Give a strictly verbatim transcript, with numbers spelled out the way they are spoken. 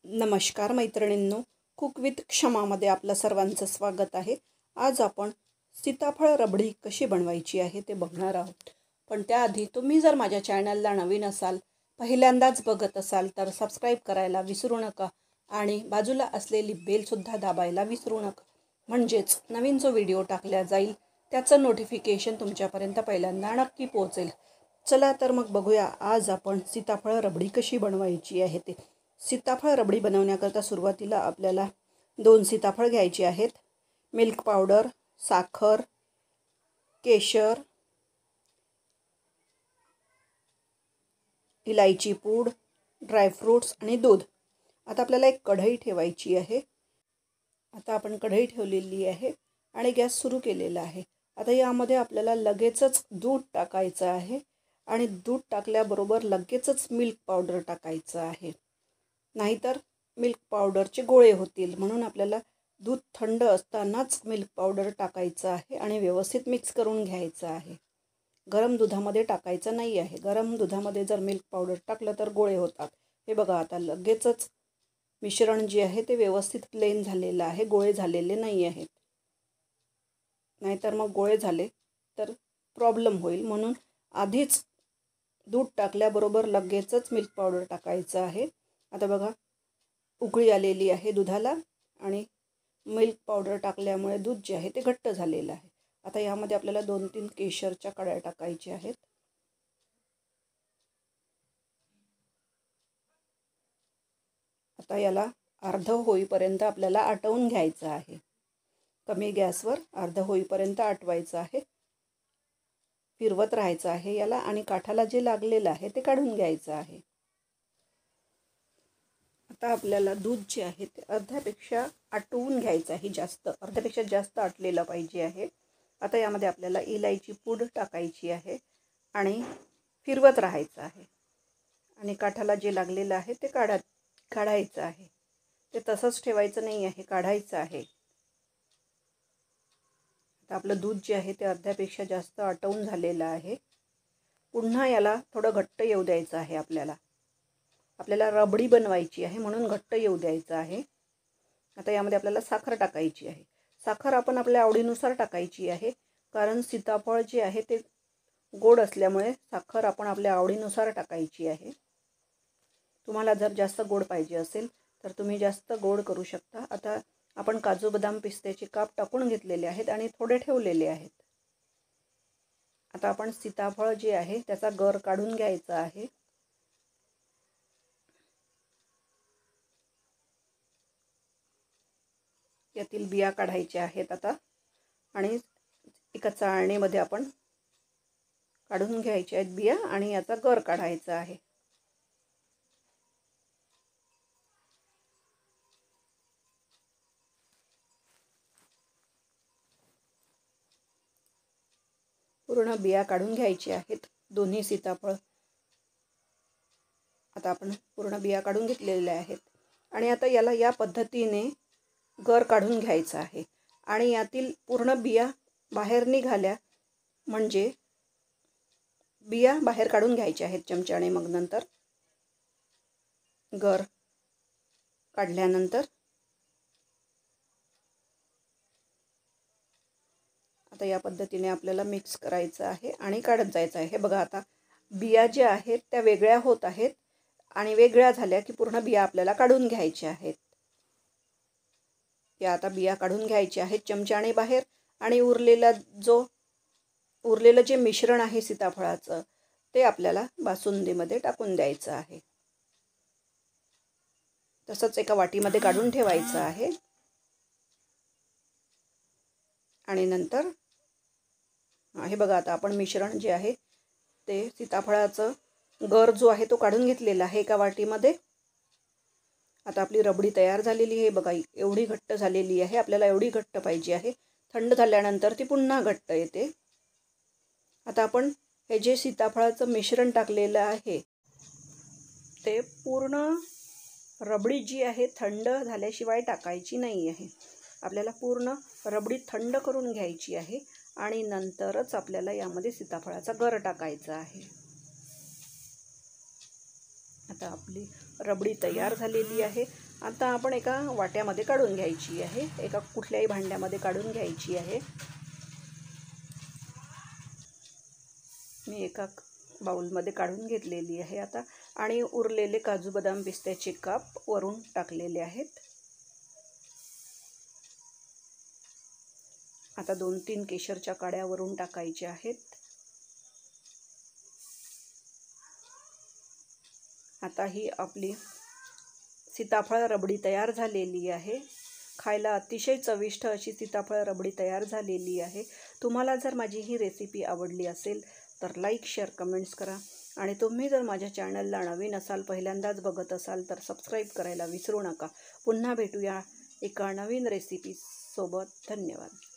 नमस्कार मैत्रिणींनो, cook with क्षमामध्ये आपलं सर्वांचं स्वागत आहे। आज आपण सीताफळ रबडी कशी बनवायची आहे ते बघणार आहोत। पण त्याआधी तुम्ही जर माझ्या चॅनलला नवीन असाल, पहिल्यांदाच बघत असाल तर सबस्क्राईब करायला विसरू नका आणि बाजूला असलेली बेल सुद्धा दाबायला विसरू नका, म्हणजेच नवीन जो व्हिडिओ टाकला जाईल त्याचं नोटिफिकेशन तुमच्यापर्यंत पहिल्यांदा नक्की पोहोचेल। चला तर मग बघूया आज आपण सीताफळ रबडी कशी बनवायची आहे ते। सीताफळ रबडी बनवण्याकरता सुरुवातीला आपल्याला दोन सीताफळ घ्यायचे आहेत। मिल्क पावडर, साखर, केशर, इलायची पूड, ड्रायफ्रूट्स आणि दूध। आता आपल्याला एक कढई ठेवायची आहे। आता आपण कढई ठेवलेली आहे आणि गॅस सुरू केलेला आहे। आता यामध्ये आपल्याला लगेचच दूध टाकायचं आहे आणि दूध टाकल्याबरोबर लगेचच मिल्क पावडर टाकायचं आहे, नाहीतर मिल्क पावडरचे गोळे होतील। म्हणून आपल्याला दूध थंड असतानाच मिल्क पावडर टाकायचं आहे आणि व्यवस्थित मिक्स करून घ्यायचं आहे। गरम दुधामध्ये टाकायचं नाही आहे। गरम दुधामध्ये जर मिल्क पावडर टाकलं तर गोळे होतात। हे बघा, आता लगेचच मिश्रण जे आहे ते व्यवस्थित प्लेन झालेलं आहे, गोळे झालेले नाही आहेत, नाहीतर मग गोळे झाले तर प्रॉब्लेम होईल। म्हणून आधीच दूध टाकल्याबरोबर लगेचच मिल्क पावडर टाकायचं आहे। आता बघा, उकळी आलेली आहे दुधाला आणि मिल्क पावडर टाकल्यामुळे दूध जे आहे ते घट्ट झालेलं आहे। आता यामध्ये आपल्याला दोन तीन केशरच्या कड्या टाकायच्या आहेत। आता याला अर्ध होईपर्यंत आपल्याला आटवून घ्यायचं आहे। कमी गॅसवर अर्ध होईपर्यंत आटवायचं आहे, फिरवत राहायचं आहे याला आणि काठाला जे लागलेलं आहे ते काढून घ्यायचं आहे। आता आपल्याला दूध जे आहे ते अर्ध्यापेक्षा आटवून घ्यायचं आहे, जास्त अर्ध्यापेक्षा जास्त आटलेलं पाहिजे आहे। आता यामध्ये आपल्याला इलायची पूड टाकायची आहे आणि फिरवत राहायचं आहे आणि काठाला जे लागलेलं आहे ते काढा काढायचं आहे। ते तसंच ठेवायचं नाही आहे, काढायचं आहे। आता आपलं दूध जे आहे ते अर्ध्यापेक्षा जास्त आटवून झालेलं आहे। पुन्हा याला थोडं घट्ट येऊ द्यायचं आहे। आपल्याला आपल्याला रबडी बनवायची आहे म्हणून घट्ट येऊ द्यायचं आहे। आता यामध्ये आपल्याला साखर टाकायची आहे। साखर आपण आपल्या आवडीनुसार टाकायची आहे, कारण सीताफळ जे आहे ते गोड असल्यामुळे साखर आपण आपल्या आवडीनुसार टाकायची आहे। तुम्हाला जर जास्त गोड पाहिजे असेल तर तुम्ही जास्त गोड करू शकता। आता आपण काजू बदाम पिस्त्याचे काप टाकून घेतलेले आहेत आणि थोडे ठेवलेले आहेत। आता आपण सीताफळ जे आहे त्याचा गर काढून घ्यायचा आहे। यातील बिया काढायच्या आहेत आता आणि एका चाळणीमध्ये आपण काढून घ्यायच्या आहेत बिया आणि याचा गर काढायचा आहे। पूर्ण बिया काढून घ्यायची आहेत दोन्ही सीताफळ। आता आपण पूर्ण बिया काढून घेतलेल्या आहेत आणि आता याला या पद्धतीने गर काढून घ्यायचा आहे आणि यातील पूर्ण बिया बाहेर निघाल्या म्हणजे बिया बाहेर काढून घ्यायच्या आहेत चमच्याने। मग नंतर गर काढल्यानंतर आता या पद्धतीने आपल्याला मिक्स करायचं आहे आणि काढत जायचं आहे। हे बघा, आता बिया ज्या आहेत त्या वेगळ्या होत आहेत आणि वेगळ्या झाल्या की पूर्ण बिया आपल्याला काढून घ्यायच्या आहेत। या आता बिया काढून घ्यायच्या आहेत चमच्याने बाहेर आणि उरलेला जो उरलेलं जे मिश्रण आहे सीताफळाचं ते आपल्याला बासुंदीमध्ये टाकून द्यायचं आहे। तसंच एका वाटीमध्ये काढून ठेवायचं आहे आणि नंतर हे बघा, आता आपण मिश्रण जे आहे ते सीताफळाचं गर जो आहे तो काढून घेतलेला आहे एका वाटीमध्ये। आता आपली रबडी तयार झालेली आहे। बघा, एवढी घट्ट झालेली आहे, आपल्याला एवढी घट्ट पाहिजे आहे। थंड झाल्यानंतर ती पुन्हा घट्ट येते। आता आपण हे जे सीताफळाचं मिश्रण टाकलेलं आहे ते पूर्ण रबडी जी आहे थंड झाल्याशिवाय टाकायची नाही आहे। आपल्याला पूर्ण रबडी थंड करून घ्यायची आहे आणि नंतरच आपल्याला यामध्ये सीताफळाचा गर टाकायचा आहे। आता आपली रबडी तयार झालेली आहे आता आपण एका वाट्यामध्ये काढून घ्यायची आहे, एका कुठल्याही भांड्यामध्ये काढून घ्यायची आहे। मी एका बाउलमध्ये काढून घेतलेली आहे आता, आणि उरलेले काजू बदाम पिस्त्याचे काप वरून टाकलेले आहेत। आता दोन तीन केशरच्या काड्या वरून टाकायच्या आहेत। आता ही आपली सीताफळ रबडी तयार झालेली आहे। खायला अतिशय चविष्ट अशी सीताफळ रबडी तयार झालेली आहे। तुम्हाला जर माझी ही रेसिपी आवडली असेल तर लाईक, शेअर, कमेंट्स करा, आणि तुम्ही जर माझ्या चॅनलला नवीन असाल, पहिल्यांदाच बघत असाल तर सबस्क्राईब करायला विसरू नका। पुन्हा भेटूया एका नवीन रेसिपी सोबत। धन्यवाद।